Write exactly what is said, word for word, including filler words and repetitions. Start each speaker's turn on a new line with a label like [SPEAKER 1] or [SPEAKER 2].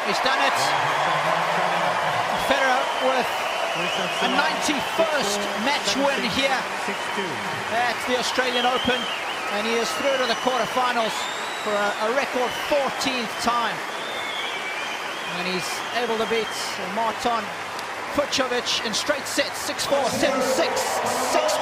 [SPEAKER 1] He's done it. Federer with a ninety-first match win here at the Australian Open, and he is through to the quarterfinals for a, a record fourteenth time. And he's able to beat Marton Fucsovics in straight sets, six four, seven six, six